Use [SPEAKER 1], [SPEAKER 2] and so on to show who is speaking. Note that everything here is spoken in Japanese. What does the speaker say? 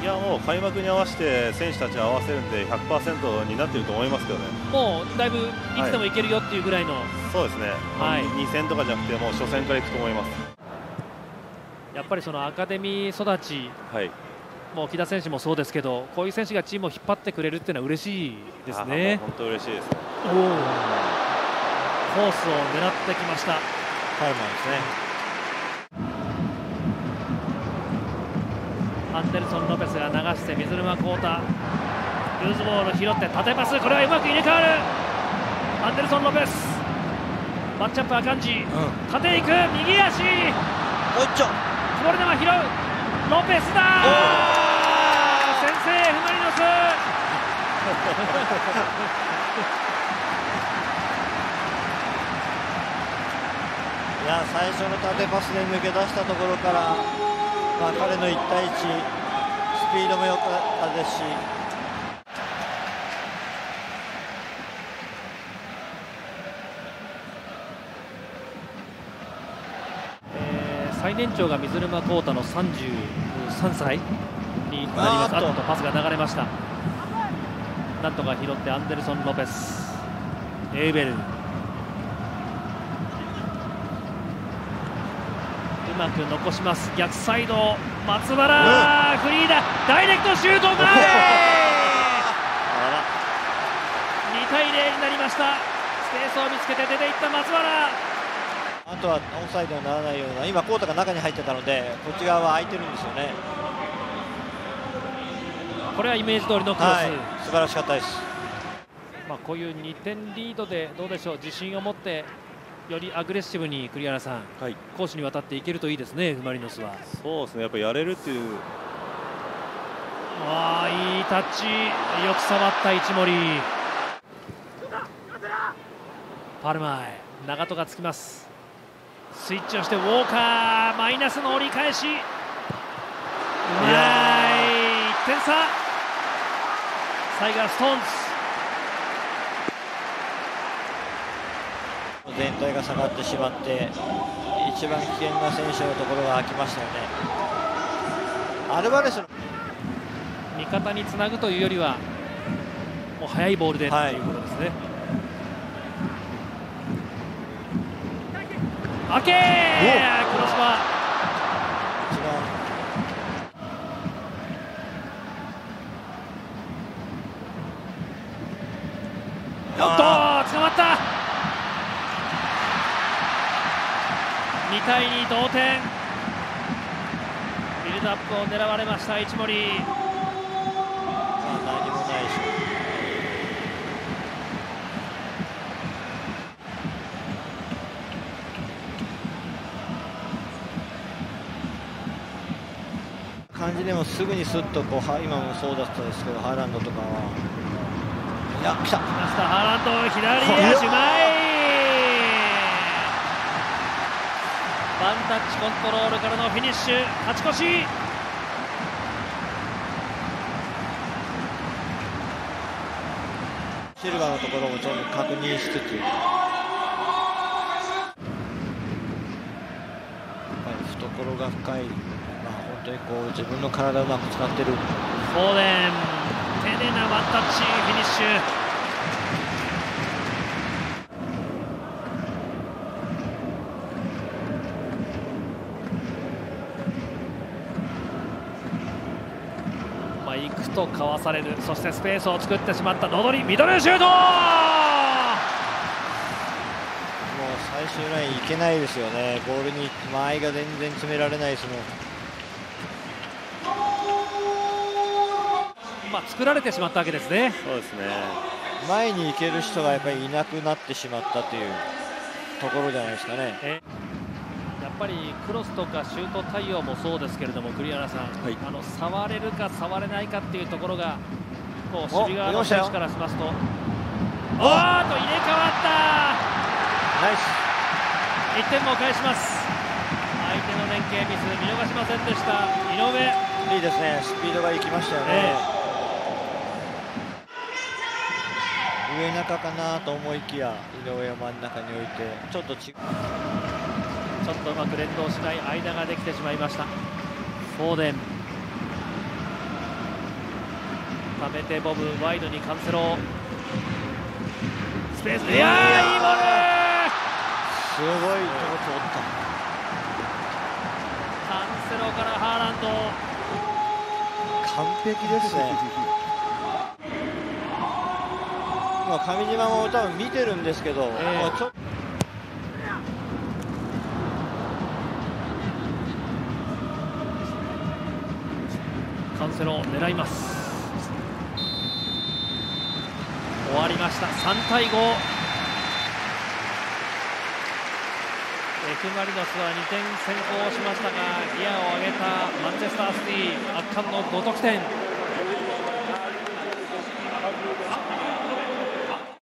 [SPEAKER 1] や、もう開幕に合わせて選手たちを合わせるんで 100% になっていると思いますけどね。
[SPEAKER 2] もうだいぶいつでもいけるよっていうぐらいの、
[SPEAKER 1] そうですね、
[SPEAKER 2] はい、
[SPEAKER 1] 2戦とかじゃなくてもう初戦からいくと思います。
[SPEAKER 2] やっぱりそのアカデミー育ち、
[SPEAKER 1] はい、
[SPEAKER 2] もう木田選手もそうですけど、こういう選手がチームを引っ張ってくれるっていうのは嬉しいですね。
[SPEAKER 1] 本当嬉しいです。
[SPEAKER 2] コースを狙ってきました。
[SPEAKER 3] パルマンですね。
[SPEAKER 2] アンデルソン・ロペスが流して水沼宏太、ルーズボール拾って縦パス、これはうまく入れ替わる。アンデルソン・ロペス、マッチアップアカンジ、縦行く、右足、
[SPEAKER 3] おっちょ、
[SPEAKER 2] こぼれ球拾う、ロペスだー、先制、F・マリノス
[SPEAKER 3] いや、最初の縦パスで抜け出したところから、彼の1対1、スピードも良かったですし、
[SPEAKER 2] 最年長が水沼宏太の33歳になります。あとパスが流れました。なんとか拾ってアンデルソン・ロペス、エウベル、うまく残します。逆サイド、松原、フリーだ、ダイレクトシュート、前2対0になりました。スペースを見つけて出ていった松原。
[SPEAKER 3] あとはオフサイドにならないような、今、コータが中に入ってたので、こっち側は空いてるんですよね。
[SPEAKER 2] これはイメージ通りのクロス、
[SPEAKER 3] 素晴らしかったです。
[SPEAKER 2] こういう2点リードでどうでしょう、自信を持ってよりアグレッシブに栗原さん、攻守にわたっていけるといいですね、F・マリノスは。
[SPEAKER 1] そうですね、やっぱりやれるっていう。
[SPEAKER 2] いいタッチ、よく触った一森。パルマへ長戸がつきます。スイッチをしてウォーカー、マイナスの折り返し、うまい、1点差。最後はストーンズ。
[SPEAKER 3] 全体が下がってしまって一番危険な選手のところが空きましたよね。アルバレスの
[SPEAKER 2] 味方につなぐというよりはもう速いボールでということですね。アケー、クロスバー、おっと捕まった。2対2同点、ビルドアップを狙われました一森。
[SPEAKER 3] 何もないでしょう。感じでもすぐにスッとこう、今もそうだったですけど、ハーランドとかは、いや、来た、
[SPEAKER 2] ハーランド、左足前、ワンタッチコントロールからのフィニッシュ、勝ち越し。
[SPEAKER 3] シルバーのところもちょっと確認しつつ、やっぱり懐が深い、本当にこう自分の体をうまく使ってる。
[SPEAKER 2] フォーデン、丁寧なワンタッチ、フィニッシュ。行くとかわされる、そしてスペースを作ってしまった野鳥、ミドルシュート。もう
[SPEAKER 3] 最終ラインいけないですよね。ボールに間合いが全然詰められないですも
[SPEAKER 2] ん。作られてしまったわけですね。
[SPEAKER 1] そうですね。
[SPEAKER 3] 前に行ける人がやっぱりいなくなってしまったというところじゃないですかね。
[SPEAKER 2] やっぱりクロスとかシュート対応もそうですけれども、栗原さん、触れるか触れないかっていうところが、こう守備側の選手からしますと、入れ替わった、
[SPEAKER 3] ナイス、
[SPEAKER 2] 1点も返します。相手の連携ミス、見逃しませんでした。井上、
[SPEAKER 3] いいですね、スピードが生きましたよね。上中かなと思いきや、井上を真ん中に置いて、ちょっと
[SPEAKER 2] うまく連動しない間ができてしまいました。フォーデン、 溜めてボブ、ワイドにカンセロ、スペース、いやー、いいボール、
[SPEAKER 3] すごいとこ通った。
[SPEAKER 2] カンセロからハーランド、
[SPEAKER 3] 完璧ですね。まあ上島も多分見てるんですけど、まあちょっと
[SPEAKER 2] カンセロ狙います。終わりました、3対5。F・マリノスは2点先行しましたが、ギアを上げたマンチェスターシティ、圧巻の5得点。